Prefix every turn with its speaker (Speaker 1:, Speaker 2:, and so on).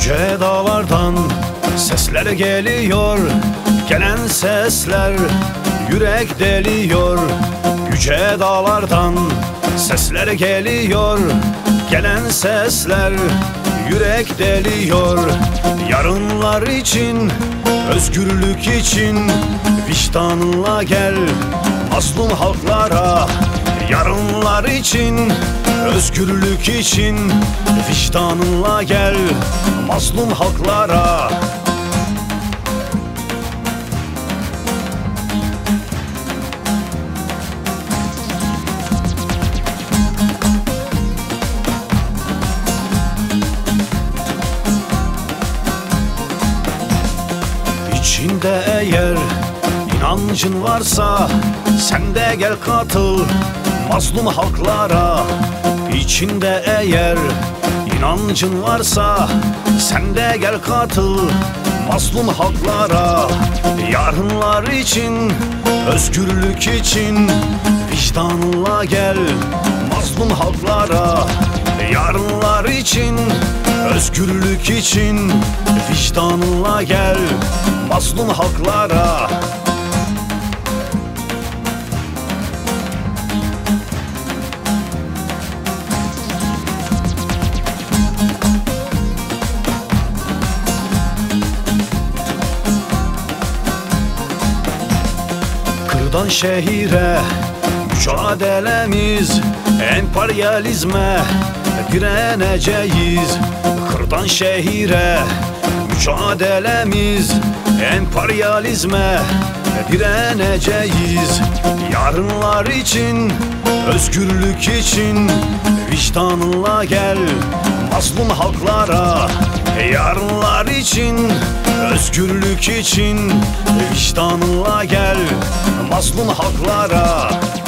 Speaker 1: Yüce dağlardan sesler geliyor, gelen sesler yürek deliyor. Yüce dağlardan sesler geliyor, gelen sesler yürek deliyor. Yarınlar için, özgürlük için vicdanınla gel mazlum halklara. Yarınlar için, özgürlük için vicdanınla gel mazlum halklara. İçinde eğer inancın varsa sen de gel katıl mazlum halklara. İçinde eğer inancın varsa sen de gel katıl mazlum halklara. Yarınlar için, özgürlük için vicdanınla gel mazlum halklara. Yarınlar için, özgürlük için vicdanınla gel mazlum halklara. Kırdan şehire mücadelemiz, emperyalizme direneceğiz. Kırdan şehire mücadelemiz, emperyalizme direneceğiz. Yarınlar için, özgürlük için vicdanınla gel mazlum halklara. Yarınlar için, özgürlük için vicdanınla gel mazlum halklara.